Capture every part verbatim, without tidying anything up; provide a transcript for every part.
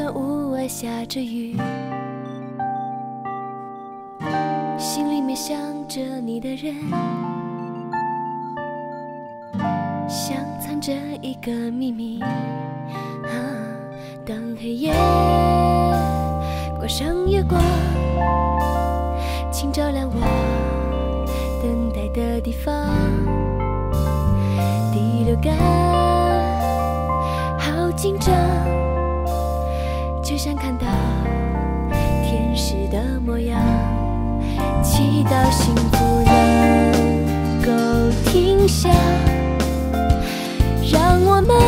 然屋外下着雨，心里面想着你的人，像藏着一个秘密。啊，当黑夜挂上月光，请照亮我等待的地方。第六感好紧张，就像看到天使的模样，祈祷幸福能够停下，让我们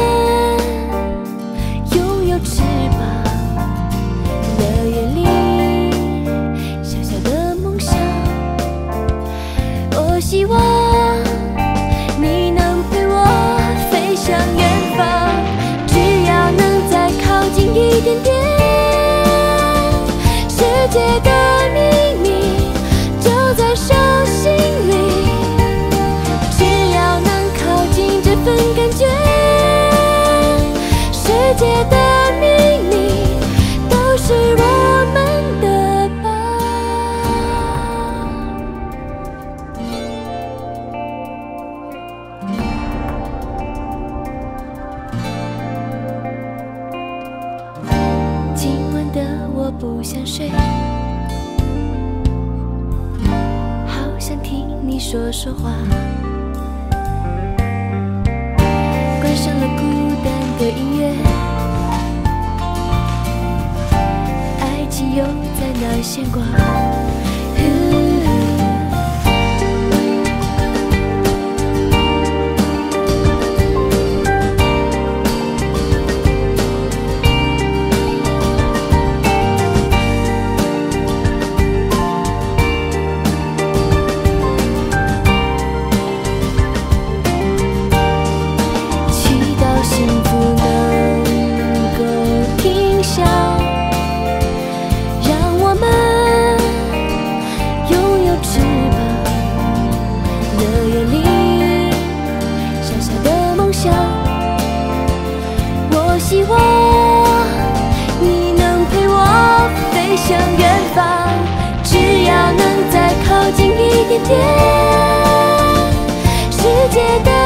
拥有翅膀，乐园里小小的梦想。我希望你能陪我飞向远方，只要能再靠近一点点，世界的秘密就在手心里，只要能靠近这份感觉，世界的秘密都是我们的吧。今晚的我不想睡，好想听你说说话，关上了孤单的音乐，爱情又在那牵挂。希望你能陪我飞向远方，只要能再靠近一点点，世界的